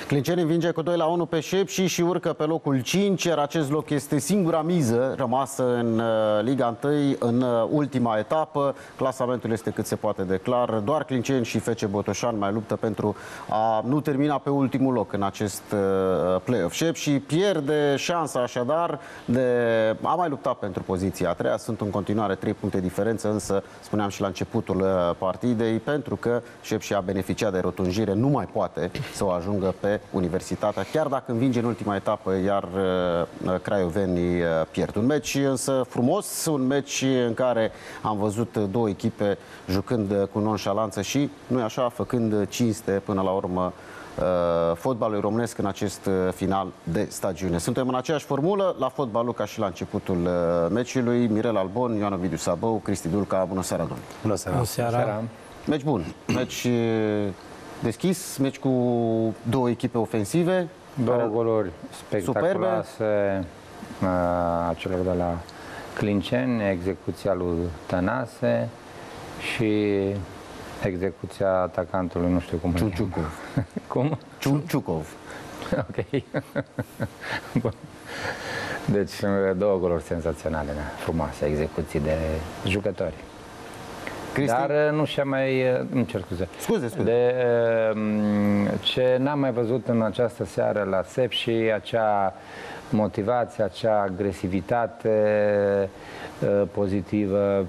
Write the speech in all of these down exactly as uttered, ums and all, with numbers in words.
Clinceni învinge cu doi la unu pe Sepsi și urcă pe locul cinci, iar acest loc este singura miză rămasă în Liga unu în ultima etapă. Clasamentul este cât se poate de clar. Doar Clinceni și F C Botoșani mai luptă pentru a nu termina pe ultimul loc în acest play-off. Sepsi pierde șansa așadar de a mai lupta pentru poziția a treia. Sunt în continuare trei puncte diferență, însă spuneam și la începutul partidei, pentru că Sepsi a beneficiat de rotunjire, nu mai poate să o ajungă pe Universitatea, chiar dacă învinge în ultima etapă, iar uh, craiovenii uh, pierd. Un meci însă frumos, un meci în care am văzut două echipe jucând uh, cu nonșalanță și, nu-i așa, făcând cinste până la urmă uh, fotbalului românesc în acest uh, final de stagiune. Suntem în aceeași formulă, la fotbalul ca și la începutul uh, meciului. Mirel Albon, Ioan Ovidiu Sabău, Cristi Dulca, bună seara, domnule. Bună seara. Bună seara. Bună seara. Meci bun, meci deschis, meci cu două echipe ofensive. Două goluri spectaculoase a celor de la Clinceni, execuția lui Tănase și execuția atacantului, nu știu cum. Ciuciucov. Cum? Ciuciucov. Ok. Bun. Deci două goluri senzaționale, frumoase, execuții de jucători. Cristi? Dar nu și-a mai... Îmi cer scuze. Scuze, scuze. De ce n-am mai văzut în această seară la Sepsi, acea motivație, acea agresivitate pozitivă.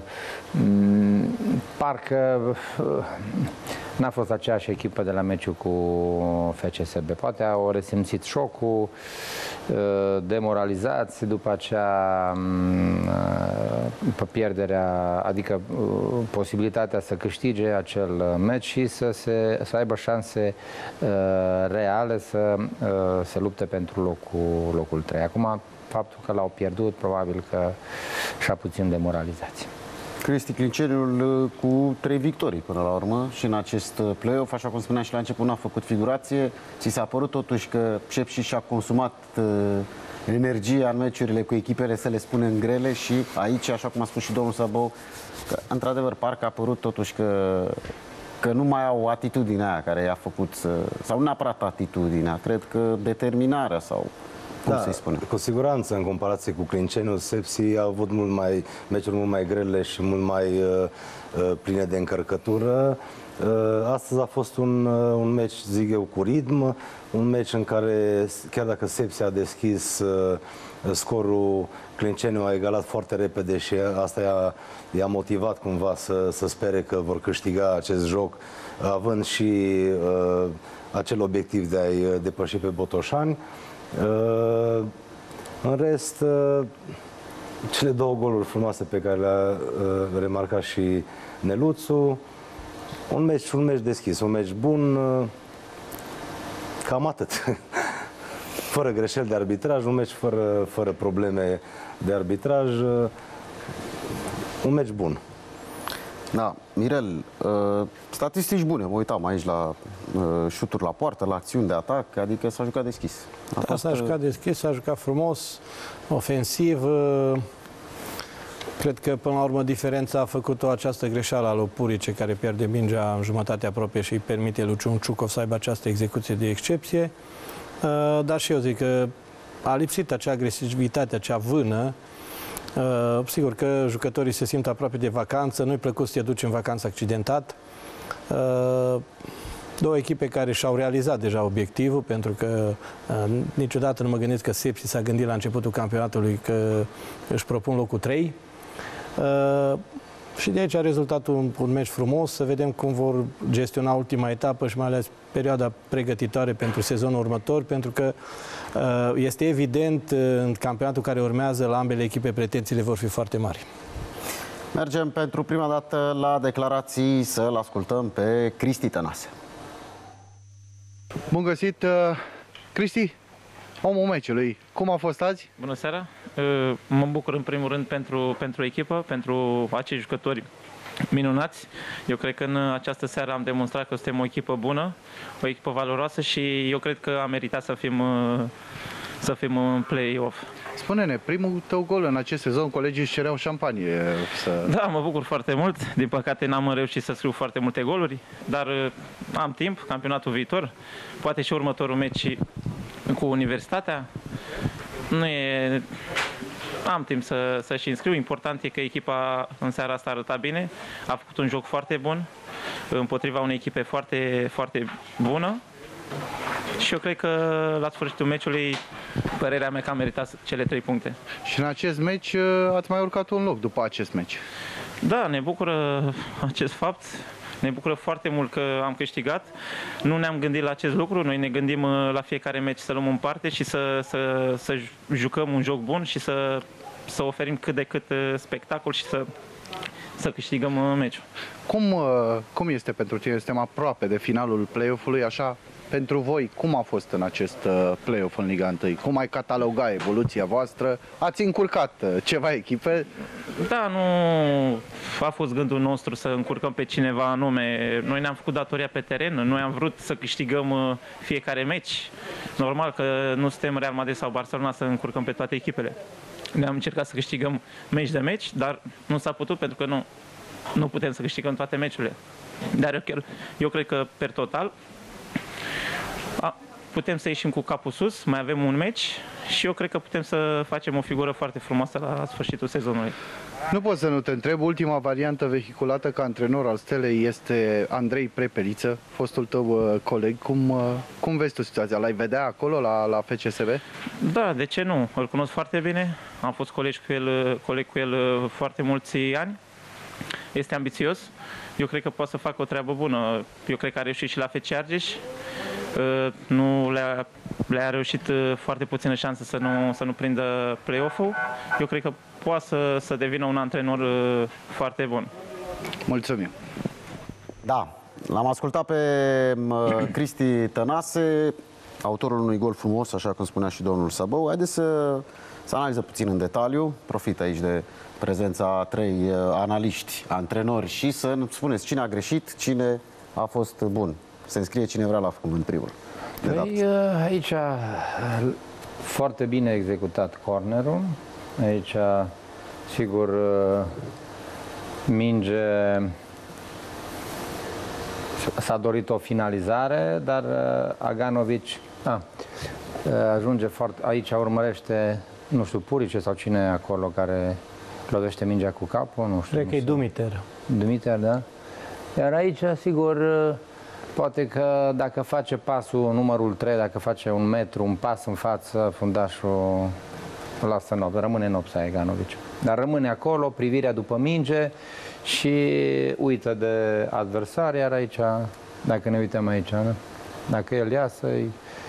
Parcă n-a fost aceeași echipă de la meciul cu F C S B. Poate au resimțit șocul, demoralizați după aceea pierderea, adică posibilitatea să câștige acel meci și să, se, să aibă șanse reale să se lupte pentru locul, locul trei. Acum, faptul că l-au pierdut, probabil că și-a puțin demoralizați. Cristi, Clinceniul cu trei victorii până la urmă și în acest play-off, așa cum spuneam și la început, n-a făcut figurație. Ți s-a părut totuși că Sepsi și-a consumat uh, energia în meciurile cu echipele, să le spunem, grele și aici, așa cum a spus și domnul Sabău, că într-adevăr parcă a părut totuși că, că nu mai au atitudinea aia care i-a făcut, să, sau nu neapărat atitudinea, cred că determinarea sau... Cum da, să-i spune? Cu siguranță, în comparație cu Clinceniul, Sepsi a avut mult mai, meciuri mult mai grele și mult mai uh, uh, pline de încărcătură. Uh, astăzi a fost un, uh, un meci, zic eu, cu ritm, un meci în care, chiar dacă Sepsi a deschis uh, scorul, Clinceniul a egalat foarte repede și asta i-a, i-a motivat cumva să, să spere că vor câștiga acest joc, având și uh, acel obiectiv de a-i depăși pe botoșani. Uh, în rest, uh, cele două goluri frumoase pe care le-a uh, remarcat și Neluțu, un meci, un meci deschis, un meci bun, uh, cam atât. Fără greșeli de arbitraj, un meci fără, fără probleme de arbitraj, uh, un meci bun. Da, Mirel, uh, statistici bune, mă uitam aici la uh, șuturi la poartă, la acțiuni de atac, adică s-a jucat deschis. Da, s-a jucat deschis, s-a jucat frumos, ofensiv. Uh, cred că până la urmă diferența a făcut-o această greșeală a lui Purice, care pierde mingea în jumătatea apropie și îi permite lui Ciuciucov să aibă această execuție de excepție. Uh, dar și eu zic că a lipsit acea agresivitate, acea vână. Uh, sigur că jucătorii se simt aproape de vacanță, nu-i plăcut să te duci în vacanță accidentat. Uh, două echipe care și-au realizat deja obiectivul, pentru că uh, niciodată nu mă gândesc că Sepsi s-a gândit la începutul campionatului că își propun locul trei. Uh, și de aici a rezultat un, un meci frumos, să vedem cum vor gestiona ultima etapă și mai ales perioada pregătitoare pentru sezonul următor, pentru că uh, este evident uh, în campionatul care urmează la ambele echipe pretențiile vor fi foarte mari. Mergem pentru prima dată la declarații să-l ascultăm pe Cristi Tănase. Bun găsit, uh, Cristi, omul meciului. Cum a fost azi? Bună seara! Uh, mă bucur în primul rând pentru, pentru echipă, pentru acei jucători minunați. Eu cred că în această seară am demonstrat că suntem o echipă bună, o echipă valoroasă și eu cred că am meritat să fim să fim în play-off. Spune-ne, primul tău gol în acest sezon, colegii își cereau șampanie să... Da, mă bucur foarte mult. Din păcate n-am reușit să scriu foarte multe goluri, dar am timp, campionatul viitor, poate și următorul meci cu Universitatea. Nu e... Am timp să, să-și înscriu. Important e că echipa în seara asta a arătat bine, a făcut un joc foarte bun, împotriva unei echipe foarte, foarte bună. Și eu cred că la sfârșitul meciului, părerea mea că am meritat cele trei puncte. Și în acest meci ați mai urcat un loc după acest meci. Da, ne bucură acest fapt. Ne bucură foarte mult că am câștigat. Nu ne-am gândit la acest lucru. Noi ne gândim la fiecare meci să luăm în parte și să, să, să jucăm un joc bun și să, să oferim cât de cât spectacol și să, să câștigăm meciul. Cum, cum este pentru tine? Suntem aproape de finalul play-off-ului, așa, pentru voi, cum a fost în acest play-off în Liga unu? Cum ai cataloga evoluția voastră? Ați încurcat ceva echipe? Da, nu a fost gândul nostru să încurcăm pe cineva anume. Noi ne-am făcut datoria pe teren, noi am vrut să câștigăm fiecare meci. Normal că nu suntem Real Madrid sau Barcelona să încurcăm pe toate echipele. Ne-am încercat să câștigăm meci de meci, dar nu s-a putut pentru că nu, nu putem să câștigăm toate meciurile. Dar eu, chiar, eu cred că, per total, a, putem să ieșim cu capul sus, mai avem un meci și eu cred că putem să facem o figură foarte frumoasă la sfârșitul sezonului. Nu pot să nu te întreb, ultima variantă vehiculată ca antrenor al Stelei este Andrei Prepeliță, fostul tău uh, coleg. Cum, uh, cum vezi tu situația? L-ai vedea acolo la, la F C S B? Da, de ce nu? Îl cunosc foarte bine, am fost coleg cu el, coleg cu el foarte mulți ani. Este ambițios, eu cred că poate să facă o treabă bună. Eu cred că a reușit și la F C Argeș. Nu le-a, le-a reușit foarte puțină șansă să nu, să nu prindă play-off-ul. Eu cred că poate să, să devină un antrenor foarte bun. Mulțumim! Da, l-am ascultat pe Cristi Tănase, autorul unui gol frumos, așa cum spunea și domnul Săbău. Haideți să, să analizăm puțin în detaliu. Profit aici de prezența a trei analiști, antrenori și să spuneți cine a greșit, cine a fost bun. Se înscrie cine vrea la în primul. Păi, aici foarte bine executat cornerul. Aici, sigur, minge s-a dorit o finalizare, dar Aganovic a, ajunge foarte... Aici urmărește, nu știu, Purice sau cine e acolo care lovește mingea cu capul, nu știu. Cred că e Dumiter. Dumiter, da? Iar aici, sigur, poate că dacă face pasul numărul trei, dacă face un metru, un pas în față, fundașul lasă în rămâne în opsa Aganovic. Dar rămâne acolo, privirea după minge și uită de adversar, iar aici, dacă ne uităm aici, da? Dacă el iasă, e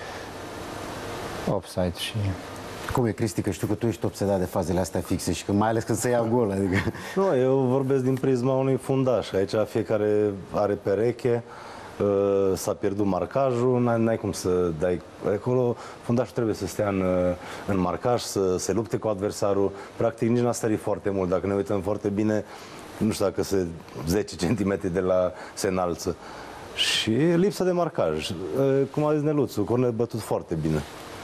offside și... Cum e, Cristi, că știu că tu ești obsedat de fazele astea fixe și că mai ales când se ia gol, adică... Nu, eu vorbesc din prisma unui fundaș. Aici fiecare are pereche, s-a pierdut marcajul, n-ai cum să dai acolo. Fundașul trebuie să stea în, în marcaj, să se lupte cu adversarul. Practic nici n-a stărit foarte mult. Dacă ne uităm foarte bine, nu știu dacă se zece centimetri de la se înalță. Și lipsa de marcaj. Cum a zis Neluțu, corner bătut foarte bine.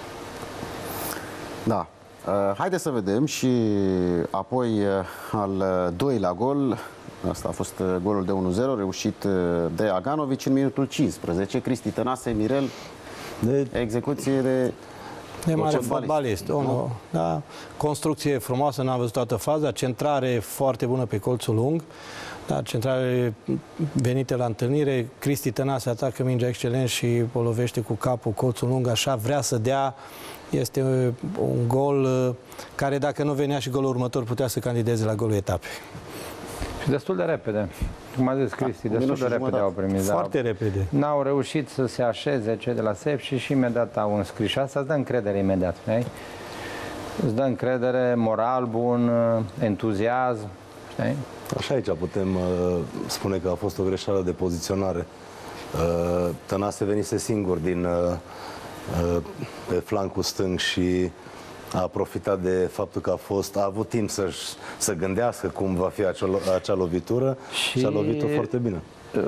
Da. Haideți să vedem și apoi al doilea gol. Asta a fost golul de unu zero, reușit de Aganovic în minutul cincisprezece. Cristi Tănase, Mirel, de execuție de... E mare fotbalist. Omul, da. Construcție frumoasă, n-am văzut toată faza. Centrare foarte bună pe colțul lung. Da, centrare venite la întâlnire. Cristi Tănase atacă mingea excelent și o lovește cu capul, colțul lung, așa vrea să dea. Este un gol care, dacă nu venea și golul următor, putea să candideze la golul etapei. Și destul de repede. Cum a zis Cristi, da, destul de repede au primit. Foarte repede. N-au reușit să se așeze cei de la S E P și și imediat au înscris. Și asta îți dă încredere imediat. Știi? Îți dă încredere, moral bun, entuziasm. Știi? Așa aici putem uh, spune că a fost o greșeală de poziționare. Uh, Tănase venise singur din, uh, uh, pe flancul stâng și a profitat de faptul că a fost, a avut timp să să gândească cum va fi acea, acea lovitură și, și a lovit-o foarte bine.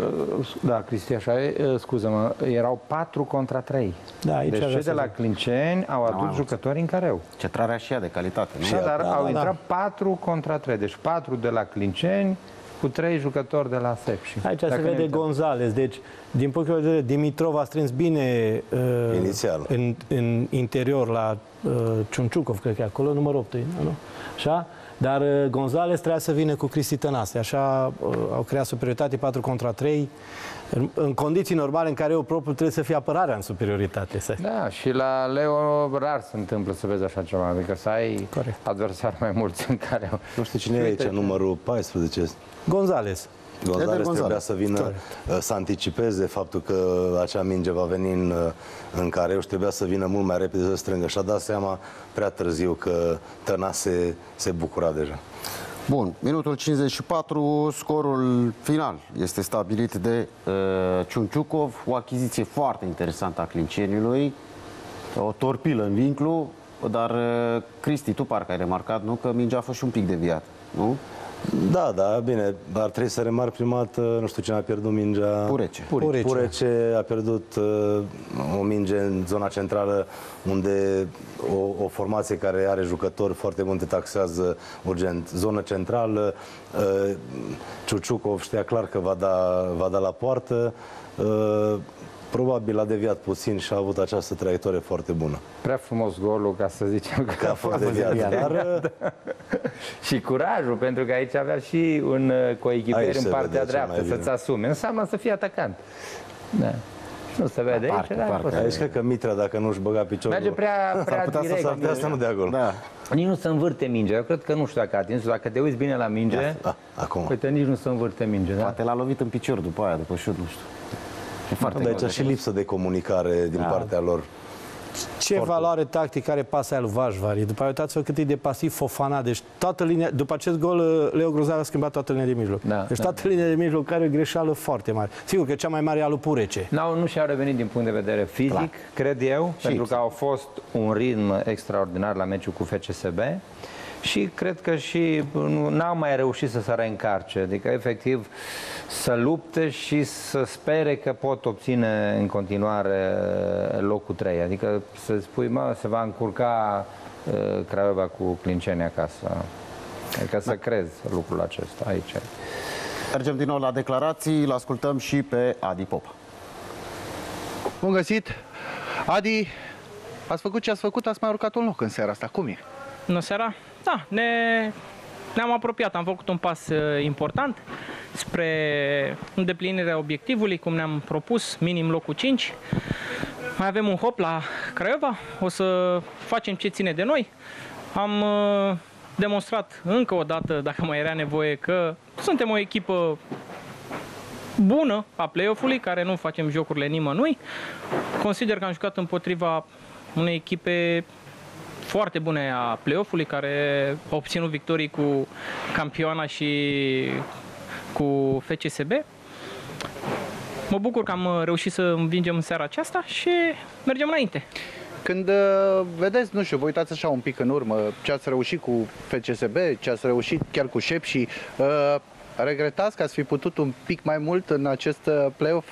Da, Cristi, așa e, scuză-mă, erau patru contra trei. Da, aici deci cei de la zic. Clinceni au adus Da, jucători în careu. Centrarea și ea de calitate, nu? Da, dar da, au da, intrat da. patru contra trei, deci patru de la Clinceni cu trei jucători de la Sepsi. Aici Dacă se ne vede uităm. Gonzales, deci din punctul de vedere, Dimitrov a strâns bine uh, Inițial. În, în interior la uh, Ciunciucov, cred că e acolo, numărul opt, nu? Așa? Dar uh, Gonzales trebuia să vină cu Cristi Tănase, așa uh, au creat superioritate patru contra trei, în, în condiții normale în care eu propriu trebuie să fie apărarea în superioritate. Să... Da, și la Leo rar se întâmplă să vezi așa ceva, adică să ai Corect. adversari mai mulți în care... Nu știu cine e aici, numărul paisprezece. Gonzales. Gonzales Gonzales. trebuia să vină, uh, să anticipeze faptul că acea minge va veni în, uh, în careu și trebuia să vină mult mai repede să strângă. Și-a dat seama prea târziu că Tănase se bucura deja. Bun, minutul cincizeci și patru, scorul final este stabilit de uh, Ciunciucov, o achiziție foarte interesantă a Clinceniului, o torpilă în vinclu, dar uh, Cristi, tu parcă ai remarcat, nu, că mingea a fost și un pic deviat, nu? Da, da, bine, ar trebui să remarc prima dată, nu știu cine a pierdut mingea. Purece. Purece. Purece a pierdut uh, o minge în zona centrală, unde o, o formație care are jucători foarte buni te taxează urgent. Zonă centrală, uh, Ciuciucov știa clar că va da, va da la poartă. Uh, Probabil a deviat puțin și a avut această traiectorie foarte bună. Prea frumos golul, ca să zicem că, Că a fost deviat, dar... Și curajul, pentru că aici avea și un uh, coechipier Aici în se partea vede cel dreaptă, mai bine. să-ți asume. Înseamnă să fii atacant. Da. Nu se vede Da, aici, parcă, dar parcă. poți să- Aici cred că Mitra, dacă nu-și băga piciorul, merge prea, prea s-ar putea direct. să, s-ar putea să nu dea gol. Da. Nici nu se învârte mingea. Eu cred că nu știu dacă a atins. Dacă te uiți bine la minge, Da, acum. uite, nici nu se învârte mingea. Da? Poate l-a lovit în picior după aia, după șut, nu știu. E foarte Dar greu aici de și lipsă de comunicare din partea lor. Ce Foarte. valoare tactică are pasa aia lui Vașvari. După aia uitați-vă cât e de pasiv Fofana. Deci toată linia, după acest gol, Leo Grozav a schimbat toată linia de mijloc. Da, deci da. toată linia de mijloc are o greșeală foarte mare. Sigur că cea mai mare e a lui Purece. N-au, nu și-au revenit din punct de vedere fizic, Clar. cred eu, Și pentru că au fost un ritm extraordinar la meciul cu F C S B și cred că și nu- n-au mai reușit să se reîncarce, adică efectiv să lupte și să spere că pot obține în continuare locul trei, adică să spui, mă, se va încurca uh, Craiova cu Clinceni acasă. Adică să crezi lucrul acesta aici. Mergem din nou la declarații, îl ascultăm și pe Adi Popa. Bun găsit! Adi, ați făcut ce ați făcut, ați mai urcat un loc în seara asta. Cum e? Bună seara! Da, ne, ne-am apropiat, am făcut un pas uh, important spre îndeplinirea obiectivului, cum ne-am propus, minim locul cinci. Mai avem un hop la Craiova, o să facem ce ține de noi. Am uh, demonstrat încă o dată, dacă mai era nevoie, că suntem o echipă bună a play-off-ului, care nu facem jocurile nimănui. Consider că am jucat împotriva unei echipe foarte bune a play-off-ului, care a obținut victorii cu Campioana și cu F C S B. Mă bucur că am reușit să învingem în seara aceasta și mergem înainte. Când uh, vedeți, nu știu, vă uitați așa un pic în urmă, ce ați reușit cu F C S B, ce ați reușit chiar cu Șepși, uh, regretați că ați fi putut un pic mai mult în acest uh, play-off?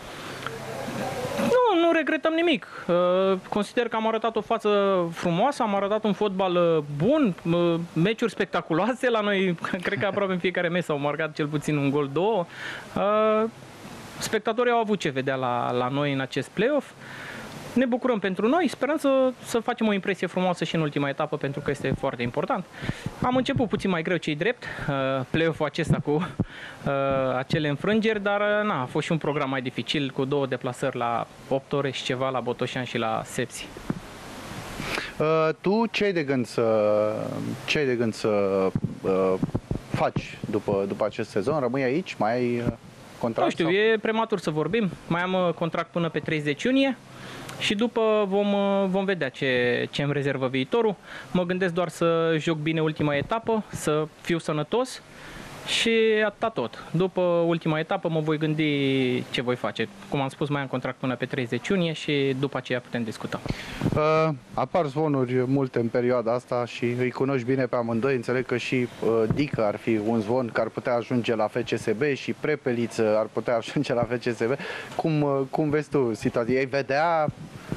Nu, nu regretăm nimic. Uh, Consider că am arătat o față frumoasă, am arătat un fotbal uh, bun, uh, meciuri spectaculoase la noi. Cred că aproape în fiecare meci s-au marcat cel puțin un gol, două. Uh, Spectatorii au avut ce vedea la, la noi în acest play-off. Ne bucurăm pentru noi, sperăm să, să facem o impresie frumoasă și în ultima etapă, pentru că este foarte important. Am început puțin mai greu, ce-i drept, uh, play-off-ul acesta cu uh, acele înfrângeri, dar uh, na, a fost și un program mai dificil, cu două deplasări la opt ore și ceva la Botoșani și la Sepsi. Uh, tu ce ai de gând să, ce ai de gând să uh, faci după, după acest sezon? Rămâi aici? Mai ai uh, contract? Nu știu, sau? e prematur să vorbim. Mai am uh, contract până pe treizeci iunie și după vom, uh, vom vedea ce, ce îmi rezervă viitorul. Mă gândesc doar să joc bine ultima etapă, să fiu sănătos Și atâta tot. După ultima etapă mă voi gândi ce voi face. Cum am spus, mai am contract până pe treizeci iunie și după aceea putem discuta. Uh, apar zvonuri multe în perioada asta și îi cunoști bine pe amândoi. Înțeleg că și uh, Dică ar fi un zvon care ar putea ajunge la F C S B și Prepeliță ar putea ajunge la F C S B. Cum, uh, cum vezi tu situația? Ei vedea...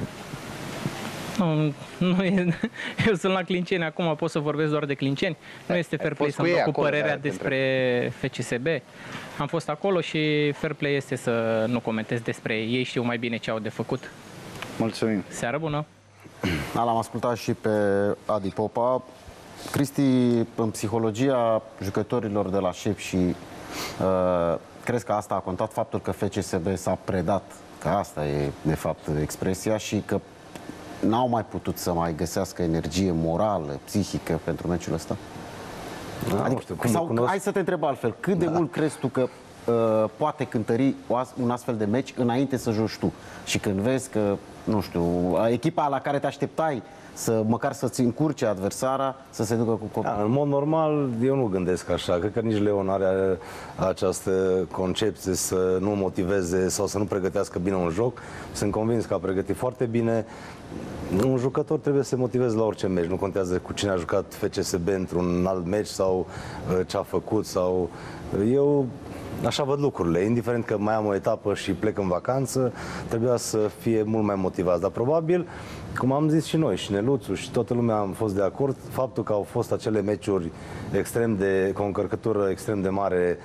Nu, nu e, eu sunt la Clinceni acum, pot să vorbesc doar de Clinceni. Nu este fair play să-mi dau cu părerea despre F C S B. Am fost acolo și fair play este să nu comentez despre ei, ei știu mai bine ce au de făcut. Mulțumim! Seară bună! Da, l-am ascultat și pe Adi Popa. Cristi, în psihologia jucătorilor de la șep și uh, crezi că asta a contat faptul că F C S B s-a predat, că asta e de fapt expresia, și că n-au mai putut să mai găsească energie morală, psihică pentru meciul ăsta? Da, adică, știu, cum sau, cunosc... hai să te întreb altfel, cât de da. mult crezi tu că uh, poate cântări un astfel de meci înainte să joci tu? Și când vezi că, nu știu, echipa la care te așteptai să măcar să-ți încurce adversara, să se ducă cu copii. Da, în mod normal, eu nu gândesc așa. Cred că nici Leon are această concepție să nu motiveze sau să nu pregătească bine un joc. Sunt convins că a pregătit foarte bine. Un jucător trebuie să se motiveze la orice meci. Nu contează cu cine a jucat F C S B într-un alt meci sau ce a făcut. Sau... Eu așa văd lucrurile. Indiferent că mai am o etapă și plec în vacanță, trebuia să fie mult mai motivați. Dar probabil, cum am zis și noi, și Neluțu și toată lumea am fost de acord, faptul că au fost acele meciuri extrem de, cu o încărcătură extrem de mare,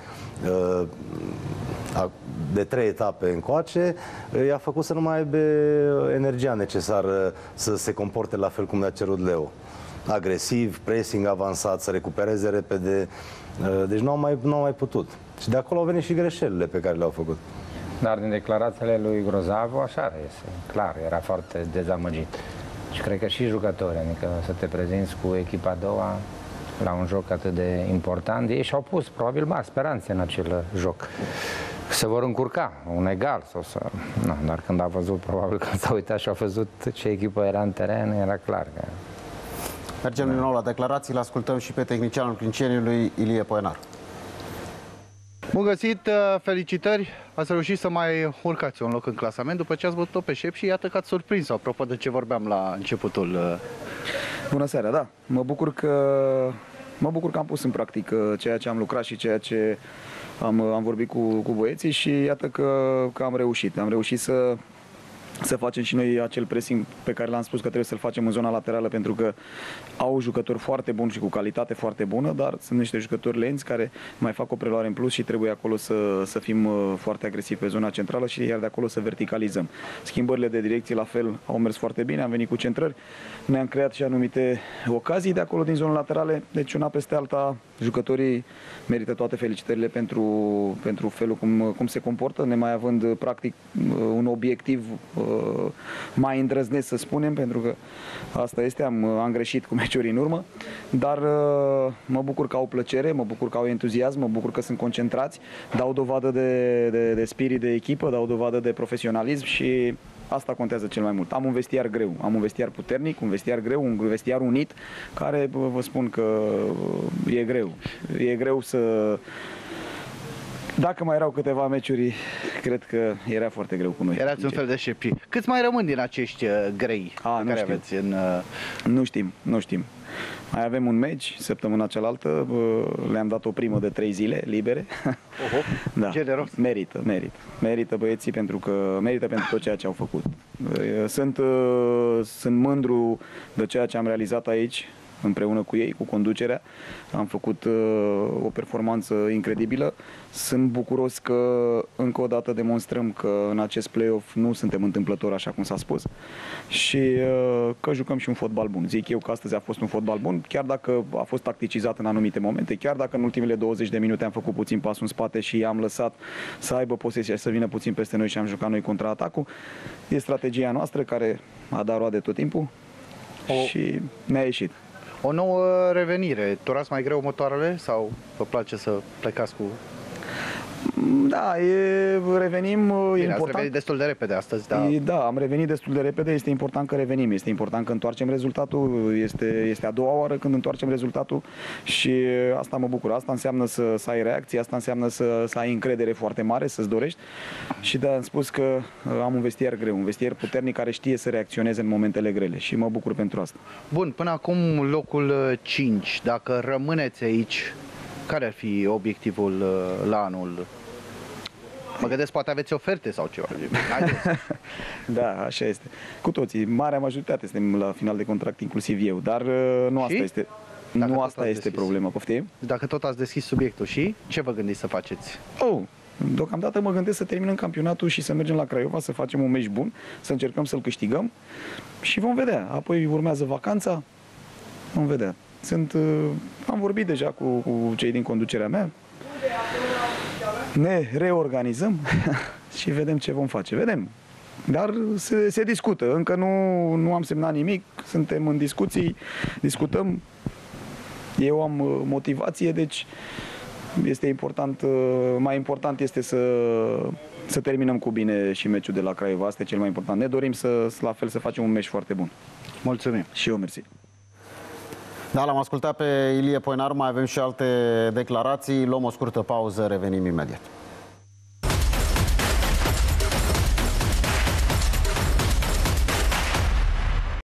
de trei etape încoace, i-a făcut să nu mai aibă energia necesară să se comporte la fel cum le-a cerut Leo. Agresiv, pressing avansat, să recupereze repede. Deci nu au mai, nu au mai putut. Și de acolo au venit și greșelile pe care le-au făcut. Dar din declarațiile lui Grozavu, așa este. Clar, era foarte dezamăgit. Și cred că și jucători, adică să te prezinți cu echipa a doua la un joc atât de important. Ei și-au pus probabil mari speranțe în acel joc. Se vor încurca, un egal sau să... No, dar când a văzut, probabil că s-a uitat și a văzut ce echipă era în teren, era clar că... Mergem din nou la declarații, l-ascultăm și pe tehnicianul Clinceniului, Ilie Poenar. Bun găsit, felicitări! Ați reușit să mai urcați un loc în clasament după ce ați bătut-o pe șep și iată că ați surprins, apropo de ce vorbeam la începutul. Bună seara, da. Mă bucur că, mă bucur că am pus în practică ceea ce am lucrat și ceea ce am, am vorbit cu, cu băieții și iată că, că am reușit. Am reușit să... să facem și noi acel pressing pe care l-am spus că trebuie să-l facem în zona laterală, pentru că au jucători foarte buni și cu calitate foarte bună, dar sunt niște jucători lenți care mai fac o preluare în plus și trebuie acolo să, să fim foarte agresivi pe zona centrală și iar de acolo să verticalizăm. Schimbările de direcție la fel au mers foarte bine, am venit cu centrări, ne-am creat și anumite ocazii de acolo din zona laterale, deci una peste alta jucătorii merită toate felicitările pentru, pentru felul cum, cum se comportă, ne mai având practic un obiectiv mai îndrăznesc, să spunem, pentru că asta este, am, am greșit cu meciuri în urmă, dar mă bucur că au plăcere, mă bucur că au entuziasm, mă bucur că sunt concentrați, dau dovadă de, de, de spirit de echipă, dau dovadă de profesionalism și asta contează cel mai mult. Am un vestiar greu, am un vestiar puternic, un vestiar greu, un vestiar unit, care vă spun că e greu. E greu să... Dacă mai erau câteva meciuri, cred că era foarte greu cu noi. Erați un fel de șepi. Câți mai rămân din acești grei A, pe nu care știu. aveți în... Nu știm, nu știm. Mai avem un meci, săptămâna cealaltă, le-am dat o primă de trei zile libere. Oho, da. generos. Merită, merită. Merită băieții pentru că merită pentru tot ceea ce au făcut. Sunt, sunt mândru de ceea ce am realizat aici, împreună cu ei, cu conducerea. Am făcut uh, o performanță incredibilă. Sunt bucuros că încă o dată demonstrăm că în acest play-off nu suntem întâmplători, așa cum s-a spus, și uh, că jucăm și un fotbal bun. Zic eu că astăzi a fost un fotbal bun, chiar dacă a fost tacticizat în anumite momente, chiar dacă în ultimele douăzeci de minute am făcut puțin pasul în spate și am lăsat să aibă posesia și să vină puțin peste noi și am jucat noi contraatacul. E strategia noastră care a dat roade tot timpul o... și ne-a ieșit. O nouă revenire. Turați mai greu motoarele sau vă place să plecați cu... Da, e, revenim, e Bine, ați important. revenit destul de repede astăzi, dar... E, Da, am revenit destul de repede, este important că revenim, este important că întoarcem rezultatul, este, este a doua oară când întoarcem rezultatul și asta mă bucur. Asta înseamnă să, să ai reacție, asta înseamnă să, să ai încredere foarte mare, să-ți dorești și da, am spus că am un vestiar greu, un vestiar puternic care știe să reacționeze în momentele grele și mă bucur pentru asta. Bun, până acum locul cinci. Dacă rămâneți aici, care ar fi obiectivul uh, la anul? Mă gândesc, poate aveți oferte sau ceva. Haideți. Da, așa este. Cu toții, marea majoritate suntem la final de contract, inclusiv eu, dar uh, nu asta Și? este, Dacă nu tot asta ați este deschis. problema. Poftim? Dacă tot ați deschis subiectul, și ce vă gândiți să faceți? Oh, deocamdată mă gândesc să terminăm campionatul și să mergem la Craiova, să facem un meci bun, să încercăm să-l câștigăm și vom vedea. Apoi urmează vacanța, vom vedea. Sunt, uh, am vorbit deja cu, cu cei din conducerea mea, ne reorganizăm și vedem ce vom face. Vedem. Dar se, se discută. Încă nu, nu am semnat nimic, suntem în discuții, discutăm. Eu am uh, motivație, deci este important, uh, mai important este să, să terminăm cu bine și meciul de la Craiova. Asta e cel mai important. Ne dorim să, la fel, să facem un meci foarte bun. Mulțumim! Și eu mersi. Da, l-am ascultat pe Ilie Poenaru, mai avem și alte declarații. Luăm o scurtă pauză, revenim imediat.